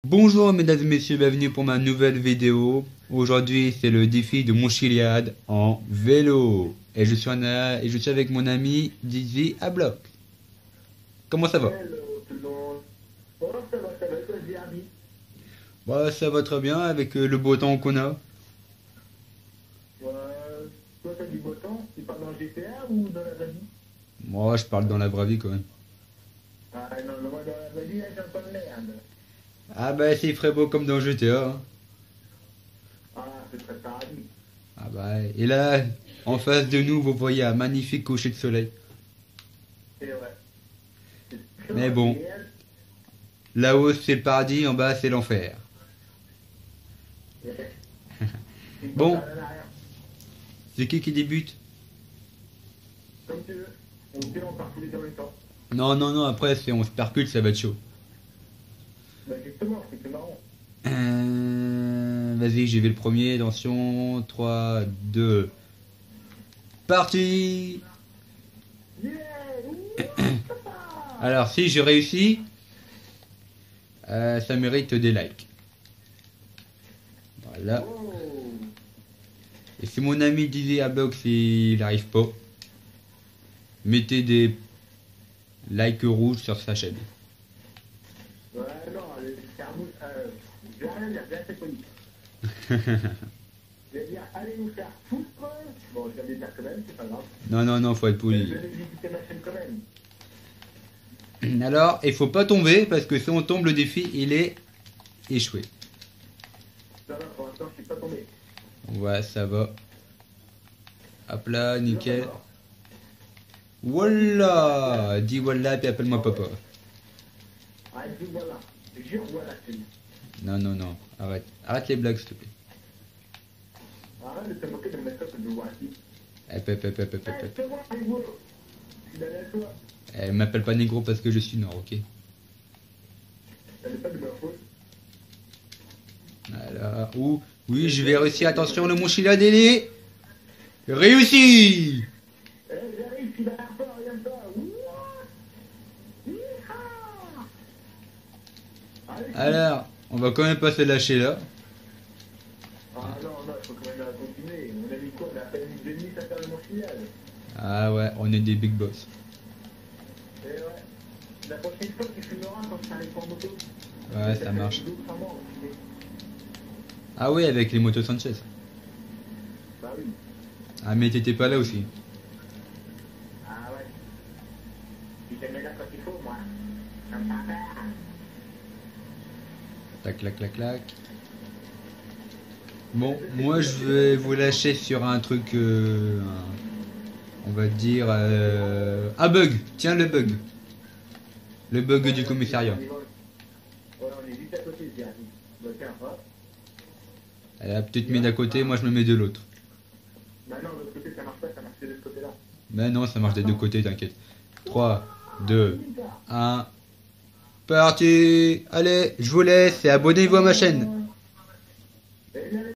Bonjour mesdames et messieurs, bienvenue pour ma nouvelle vidéo. Aujourd'hui c'est le défi de Montchiliad en vélo. Et je suis avec mon ami Dizzy à bloc. Comment ça va? Hello tout le monde. Oh, ça va, toi, Jeremy. Bah ça va très bien avec le beau temps qu'on a. Ouais, toi, t'as du beau temps? Tu parles dans le GTA ou dans la vraie vie? Moi je parle dans la vraie vie quand même. Ah non, moi, dans la vraie vie, là, j'ai un peu de merde. Ah bah c'est très beau comme dans GTA. Hein. Ah, c'est très paradis. Ah bah et là en face de nous vous voyez un magnifique coucher de soleil. Et ouais. C'est Mais très bon, réel. là-haut c'est le paradis, en bas c'est l'enfer. Tu peux Bon, faire en arrière. c'est qui débute? Comme tu veux. On part tous les deux en même temps. Non, après si on se percute ça va être chaud. Bah, justement, c'est marrant. Vas-y, j'y vais le premier. Attention, 3, 2, parti. Yeah! Ouh, Alors, si je réussis, ça mérite des likes. Voilà. oh. Et si mon ami disait à bloc s'il n'arrive pas, mettez des likes rouges sur sa chaîne. Ouais, non, c'est un mot. Je vais rien dire, je vais être poli. Je vais dire, allez nous faire foutre. Bon, je vais le dire quand même, c'est pas grave. Non, faut être Je poli. vais visiter ma chaîne quand même. Alors, il faut pas tomber parce que si on tombe, le défi il est échoué. Non, pour l'instant, je suis pas tombé. Ouais, ça va. Hop là, nickel. Non, Voilà, dis voilà puis appelle-moi papa. ah, dis voilà. Jure voilà, c'est dit. Non, arrête. Arrête les blagues, s'il te plaît. Arrête de te moquer de me mettre sur le voici. Hop, hop, hop, hop, hop, Eh, hop. c'est moi, c'est vous. Je suis derrière toi. M'appelle pas négro parce que je suis nord, ok? Ça n'est pas de ma faute. Voilà. Ouh, oui, je vais réussir. Attention, le Montchiliad délai. Réussi! Eh, j'arrive, je suis derrière toi, regarde toi. Ouah. Yeehaw. Allez, Alors, on va quand même pas se lâcher là. ah non, il faut quand même continuer. On a mis quoi? On a à peine une demi, ça fait le Montchiliad. Ah ouais, on est des big boss. Et ouais. La prochaine fois, tu filmeras quand je t'arrive en moto. Ouais, ça marche. Doucement, tu sais. Ah oui, avec les motos Sanchez. Bah oui. Ah, mais t'étais pas là aussi. Ah ouais. Tu t'aimais là quand il faut, moi. Comme papa. Tac, clac, clac, clac. Bon, moi je vais vous lâcher sur un truc, on va dire, un bug. Tiens, le bug. Le bug du commissariat. Voilà, on est juste à côté, Jeremy. Bah tiens, hop. Elle a peut-être mis d'à côté, moi je me mets de l'autre. Bah non, de l'autre côté, ça marche pas, ça marche que de ce côté-là. Mais non, ça marche des deux côtés, t'inquiète. 3, 2, 1, parti. Allez, je vous laisse et abonnez-vous à ma chaîne.